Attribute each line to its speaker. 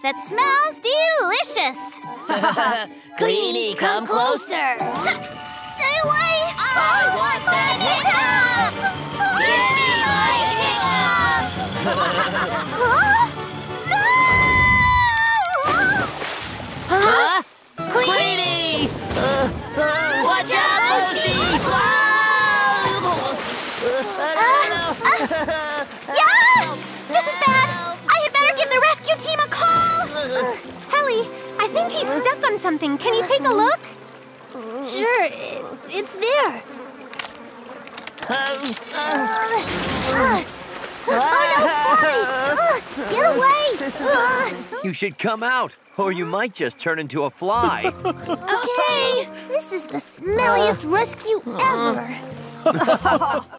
Speaker 1: that smells delicious.
Speaker 2: Queenie, come closer.
Speaker 1: Stay away!
Speaker 2: I want that hiccup! Give me my hiccup!
Speaker 1: Huh?
Speaker 2: Queenie! Watch out, Posty!
Speaker 1: Yeah! This is bad! I had better give the rescue team a call!
Speaker 3: Helly, I think he's stuck on something. Can you take a look?
Speaker 1: Sure, it's there. Get away!
Speaker 4: You should come out, or you might just turn into a fly.
Speaker 1: Okay, this is the smelliest rescue ever.